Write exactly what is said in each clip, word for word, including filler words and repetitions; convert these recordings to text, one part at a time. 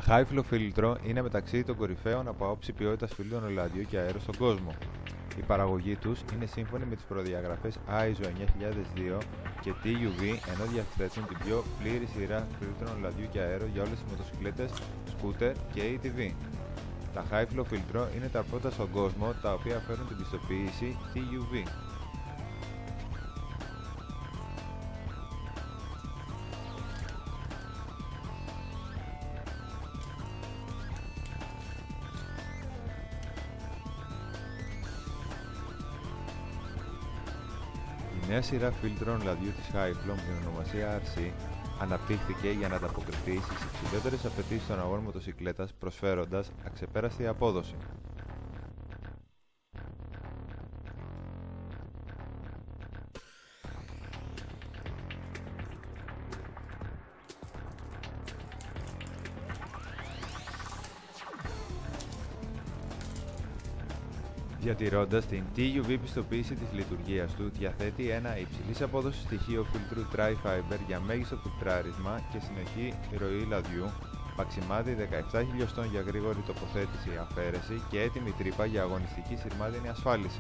High-flow φίλτρο είναι μεταξύ των κορυφαίων από άποψη ποιότητας φίλτρων ελαιοδιού και αέρου στον κόσμο. Η παραγωγή τους είναι σύμφωνη με τις προδιαγραφές άι ες ο εννιά χιλιάδες δύο και τι γιου βι, ενώ διαθέτουν την πιο πλήρη σειρά φίλτρων ελαιοδιού και αέρου για όλες τις μοτοσυκλέτες, σκούτερ και έι τι βι. Τα High-flow φίλτρο είναι τα πρώτα στον κόσμο τα οποία φέρουν την πιστοποίηση τι γιου βι. Η νέα σειρά φίλτρων ελαιοδιού της High-flow με την ονομασία αρ σι αναπτύχθηκε για να ανταποκριθεί στις υψηλότερες απαιτήσεις των αγώνων μοτοσυκλέτας, προσφέροντας αξεπέραστη απόδοση. Διατηρώντας την τι γιου βι πιστοποίηση της λειτουργίας του, διαθέτει ένα υψηλής απόδοσης στοιχείο φίλτρου Dry Fiber για μέγιστο φιλτράρισμα και συνεχή ροή λαδιού, παξιμάδι δεκαεπτά χιλιοστών για γρήγορη τοποθέτηση αφαίρεση και έτοιμη τρύπα για αγωνιστική σειρμάτινη ασφάλιση.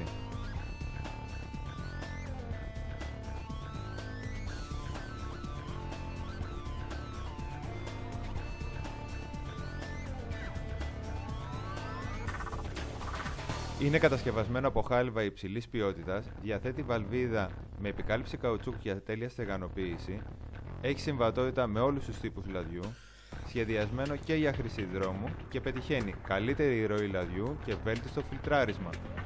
Είναι κατασκευασμένο από χάλιβα υψηλής ποιότητας, διαθέτει βαλβίδα με επικάλυψη καουτσούκ για τέλεια στεγανοποίηση, έχει συμβατότητα με όλους τους τύπους λαδιού, σχεδιασμένο και για χρήση δρόμου και πετυχαίνει καλύτερη ροή λαδιού και βέλτιστο φιλτράρισμα.